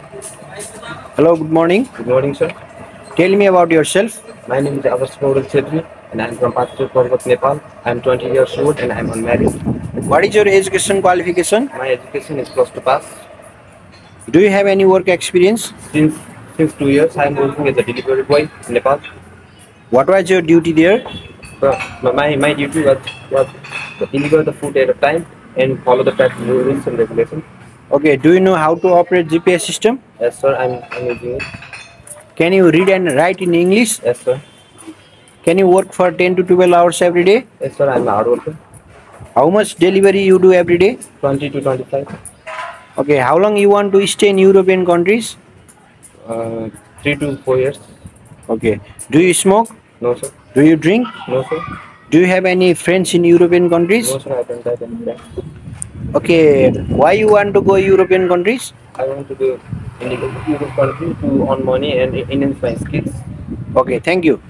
Hello, good morning. Good morning, sir. Tell me about yourself. My name is Abbas Moudal Chetri, and I'm from Patachur Parvat, Nepal. I'm 20 years old and I'm unmarried. What is your education qualification? My education is plus to pass. Do you have any work experience? Since since 2 years, I'm working as a delivery boy in Nepal. What was your duty there? My duty was to deliver the food at a time and follow the traffic rules and regulations. Okay, do you know how to operate GPS system? Yes, sir. I'm using it. Can you read and write in English? Yes, sir. Can you work for 10 to 12 hours every day? Yes, sir. I'm a hard worker. How much delivery you do every day? 20 to 25. Okay, how long you want to stay in European countries? 3 to 4 years. Okay, do you smoke? No, sir. Do you drink? No, sir. Do you have any friends in European countries? No, sir. I don't have any friends. Okay, why you want to go European countries? I want to go in the Europe country to earn money and enhance my skills. Okay, thank you.